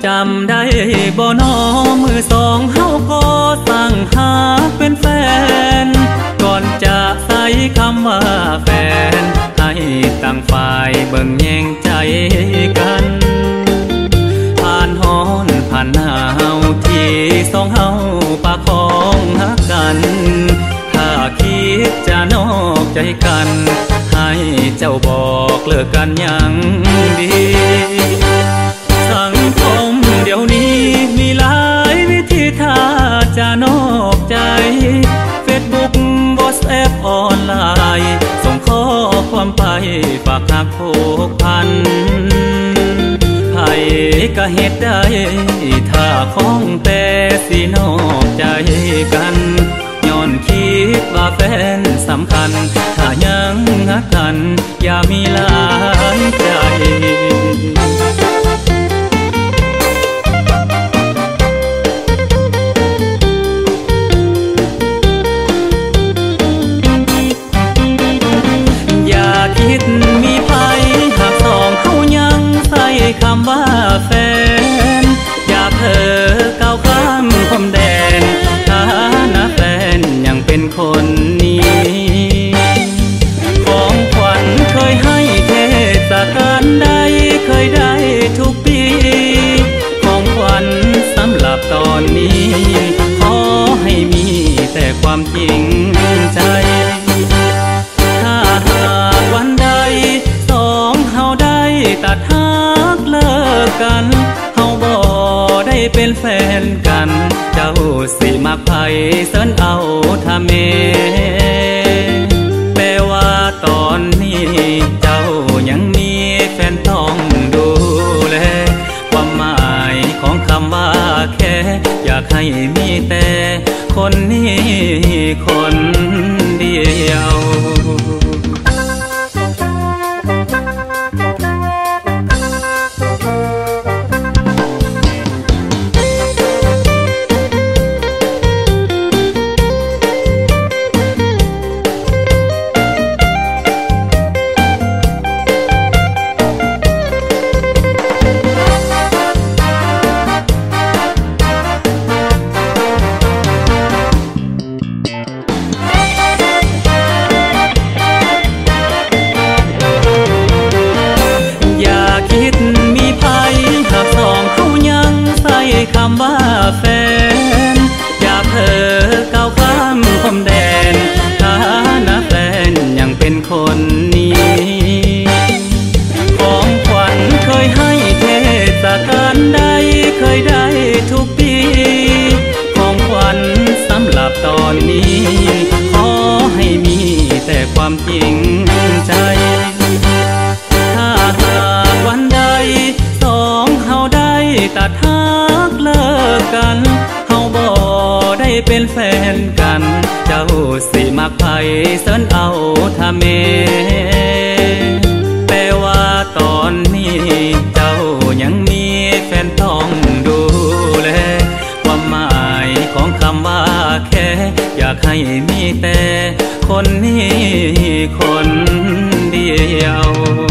จำได้บ่น้อมือสองเฮาก็สั่งหาเป็นแฟนก่อนจะใส่คำว่าแฟนให้ต่างฝ่ายเบิ่งแย่งใจกันผ่านฮ้อนผ่านหนาวที่สองเฮาปากของหักกันถ้าคิดจะนอกใจกันให้เจ้าบอกเลิกกันยังดีสังคมเดี๋ยวนี้มีหลายวิธีถ้าจะนอกใจ Facebook WhatsApp ออนไลน์ส่งข้อความไปฝากหักผูกพันไผก็เฮ็ดได้ถ้าของแต่สินอกใจกันย้อนคิดว่าแฟนสำคัญถ้ายังหักกันอย่ามีหลายใจมีภัยหากสองเขายังใส่คำว่าแฟนอย่าเผลอก้าวข้ามพรมแดนฐานะแฟนยังเป็นคนนี้ของขวัญเคยให้เทศกาลใดเคยได้ทุกปีของขวัญสำหรับตอนนี้ขอให้มีแต่ความจริงใจวันใดสองเฮาได้ตัดหักเลิกกันเฮาบ่ได้เป็นแฟนกันเจ้าสิมักไผเสิร์นเอาทำเมแปลว่าตอนนี้เจ้ายังมีแฟนต้องดูแลความหมายของคำว่าแค่อยากให้มีแต่คนนี้คนเดียวคำว่าแฟนอย่าเผลอก้าวข้ามพรมแดนฐานะแฟนยังเป็นคนนี้ของขวัญเคยให้เทศกาลใดเคยได้ทุกปีของขวัญสำหรับตอนนี้ขอให้มีแต่ความจริงใจถ้าหากวันใดสองเฮาได้ตัดหักเลิกกันเฮาบ่ได้เป็นแฟนกันเจ้าสิมักไผเสิร์นเอาทำเมแปลว่าตอนนี้เจ้ายังมีแฟนต้องดูแลความหมายของคำว่าแค่อยากให้มีแต่คนนี้คนเดียว